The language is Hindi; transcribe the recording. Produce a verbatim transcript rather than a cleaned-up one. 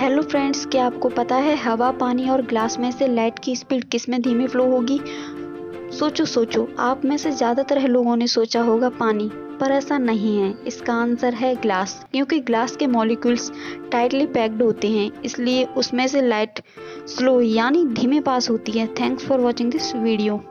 हेलो फ्रेंड्स, क्या आपको पता है हवा, पानी और ग्लास में से लाइट की स्पीड किस में धीमी फ्लो होगी? सोचो सोचो, आप में से ज़्यादातर लोगों ने सोचा होगा पानी, पर ऐसा नहीं है। इसका आंसर है ग्लास, क्योंकि ग्लास के मॉलिक्यूल्स टाइटली पैक्ड होते हैं, इसलिए उसमें से लाइट स्लो यानी धीमे पास होती है। Thanks for watching this video.